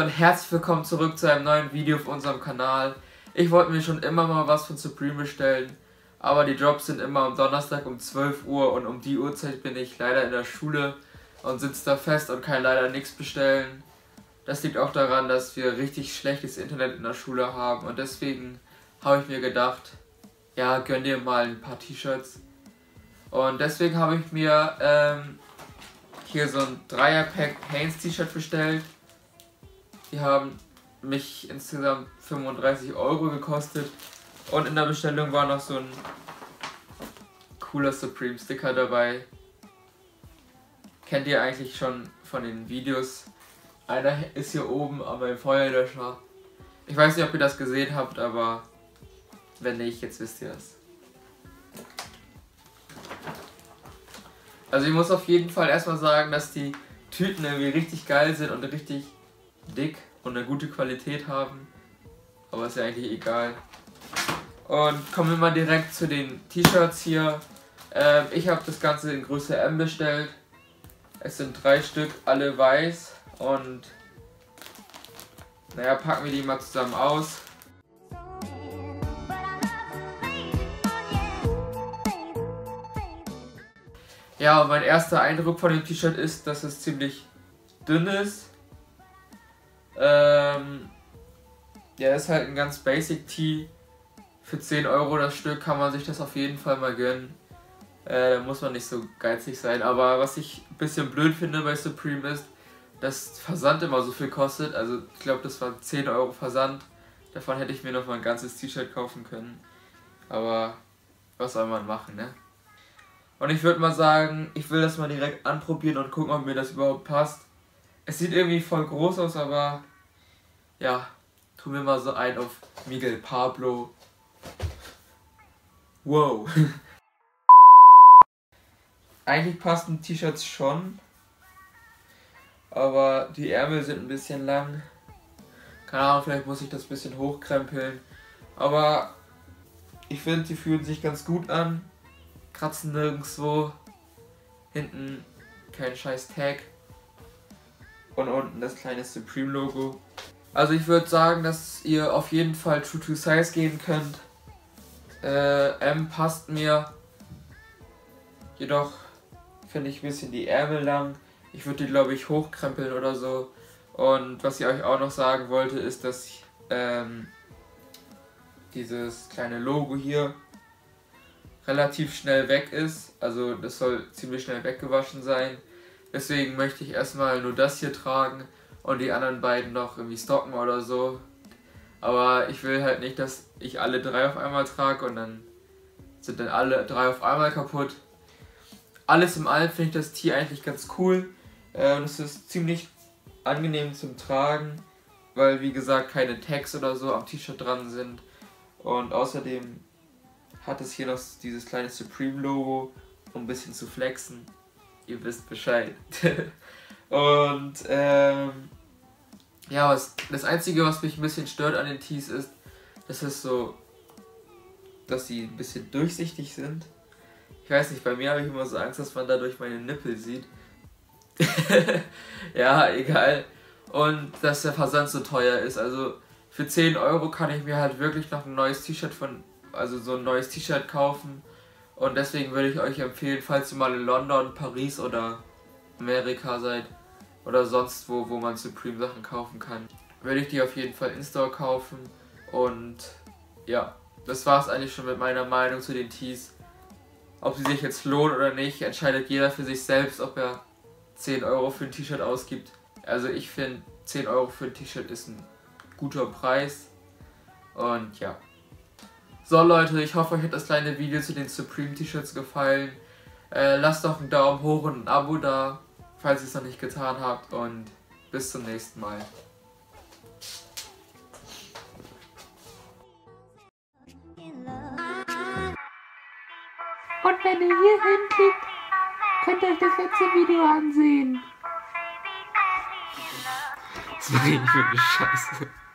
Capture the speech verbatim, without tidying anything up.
und herzlich willkommen zurück zu einem neuen Video auf unserem Kanal. Ich wollte mir schon immer mal was von Supreme bestellen, aber die Drops sind immer am Donnerstag um zwölf Uhr und um die Uhrzeit bin ich leider in der Schule und sitze da fest und kann leider nichts bestellen. Das liegt auch daran, dass wir richtig schlechtes Internet in der Schule haben und deswegen habe ich mir gedacht, ja, gönn dir mal ein paar T-Shirts. Und deswegen habe ich mir ähm, hier so ein Dreier-Pack Hanes T-Shirt bestellt. Die haben mich insgesamt fünfunddreißig Euro gekostet und in der Bestellung war noch so ein cooler Supreme Sticker dabei. Kennt ihr eigentlich schon von den Videos? Einer ist hier oben an meinem Feuerlöscher. Ich weiß nicht, ob ihr das gesehen habt, aber wenn nicht, jetzt wisst ihr es. Also ich muss auf jeden Fall erstmal sagen, dass die Tüten irgendwie richtig geil sind und richtig dick und eine gute Qualität haben. Aber ist ja eigentlich egal. Und kommen wir mal direkt zu den T-Shirts hier. Ähm, ich habe das Ganze in Größe M bestellt. Es sind drei Stück, alle weiß. Und naja, packen wir die mal zusammen aus. Ja, und mein erster Eindruck von dem T-Shirt ist, dass es ziemlich dünn ist. Ähm, ja, ist halt ein ganz basic Tee. Für zehn Euro das Stück kann man sich das auf jeden Fall mal gönnen. Äh, da muss man nicht so geizig sein. Aber was ich ein bisschen blöd finde bei Supreme ist, dass Versand immer so viel kostet. Also ich glaube, das war zehn Euro Versand. Davon hätte ich mir noch mal ein ganzes T-Shirt kaufen können. Aber was soll man machen, ne? Und ich würde mal sagen, ich will das mal direkt anprobieren und gucken, ob mir das überhaupt passt. Es sieht irgendwie voll groß aus, aber ja, tun wir mal so ein auf Miguel Pablo. Wow. Eigentlich passen T-Shirts schon, aber die Ärmel sind ein bisschen lang. Keine Ahnung, vielleicht muss ich das ein bisschen hochkrempeln. Aber ich finde, die fühlen sich ganz gut an. Kratzen nirgendwo. Hinten kein scheiß Tag. Und unten das kleine Supreme Logo. Also ich würde sagen, dass ihr auf jeden Fall True to Size gehen könnt. Äh, M passt mir. Jedoch finde ich ein bisschen die Ärmel lang. Ich würde die, glaube ich, hochkrempeln oder so. Und was ich euch auch noch sagen wollte, ist, dass ich, ähm, dieses kleine Logo hier relativ schnell weg ist. Also das soll ziemlich schnell weggewaschen sein. Deswegen möchte ich erstmal nur das hier tragen und die anderen beiden noch irgendwie stocken oder so. Aber ich will halt nicht, dass ich alle drei auf einmal trage und dann sind dann alle drei auf einmal kaputt. Alles im Allem finde ich das Tee eigentlich ganz cool. Und es ist ziemlich angenehm zum Tragen, weil wie gesagt keine Tags oder so am T-Shirt dran sind. Und außerdem hat es hier noch dieses kleine Supreme Logo, um ein bisschen zu flexen. Ihr wisst Bescheid. Und ähm, ja, was, das Einzige, was mich ein bisschen stört an den Tees ist, dass es so, dass sie ein bisschen durchsichtig sind. Ich weiß nicht, bei mir habe ich immer so Angst, dass man dadurch meine Nippel sieht. Ja, egal. Und dass der Versand so teuer ist. Also für zehn Euro kann ich mir halt wirklich noch ein neues T-Shirt von, also so ein neues T-Shirt kaufen. Und deswegen würde ich euch empfehlen, falls ihr mal in London, Paris oder Amerika seid oder sonst wo, wo man Supreme Sachen kaufen kann, würde ich die auf jeden Fall in-store kaufen. Und ja, das war es eigentlich schon mit meiner Meinung zu den Tees. Ob sie sich jetzt lohnen oder nicht, entscheidet jeder für sich selbst, ob er zehn Euro für ein T-Shirt ausgibt. Also ich finde, zehn Euro für ein T-Shirt ist ein guter Preis. Und ja. So Leute, ich hoffe euch hat das kleine Video zu den Supreme T-Shirts gefallen. Äh, lasst doch einen Daumen hoch und ein Abo da, falls ihr es noch nicht getan habt. Und bis zum nächsten Mal. Und wenn ihr hier hinklickt, könnt ihr euch das letzte Video ansehen. Was mache ich für eine Scheiße?